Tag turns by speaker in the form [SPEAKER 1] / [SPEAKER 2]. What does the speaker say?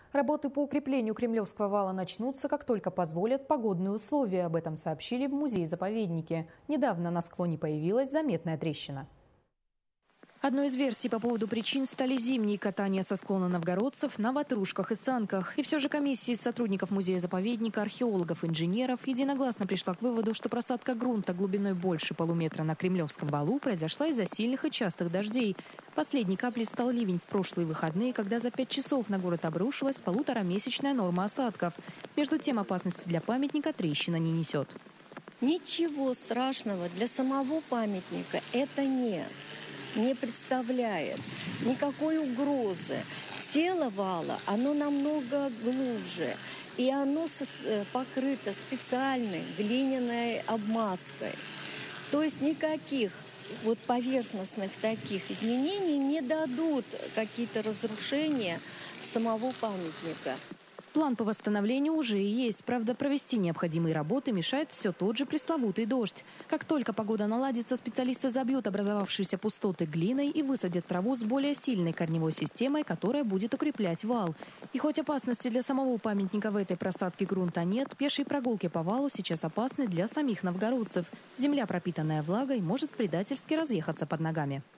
[SPEAKER 1] Работы по укреплению Кремлевского вала начнутся, как только позволят погодные условия. Об этом сообщили в музее-заповеднике. Недавно на склоне появилась заметная трещина. Одной из версий по поводу причин стали зимние катания со склона новгородцев на ватрушках и санках. И все же комиссия из сотрудников музея-заповедника, археологов, инженеров единогласно пришла к выводу, что просадка грунта глубиной больше полуметра на Кремлевском валу произошла из-за сильных и частых дождей. Последней каплей стал ливень в прошлые выходные, когда за 5 часов на город обрушилась полуторамесячная норма осадков. Между тем, опасности для памятника трещина не несет.
[SPEAKER 2] Ничего страшного для самого памятника это не представляет никакой угрозы. Тело вала, оно намного глубже, и оно покрыто специальной глиняной обмазкой. То есть никаких поверхностных таких изменений не дадут какие-то разрушения самого памятника.
[SPEAKER 1] План по восстановлению уже и есть. Правда, провести необходимые работы мешает все тот же пресловутый дождь. Как только погода наладится, специалисты забьют образовавшиеся пустоты глиной и высадят траву с более сильной корневой системой, которая будет укреплять вал. И хоть опасности для самого памятника в этой просадке грунта нет, пешие прогулки по валу сейчас опасны для самих новгородцев. Земля, пропитанная влагой, может предательски разъехаться под ногами.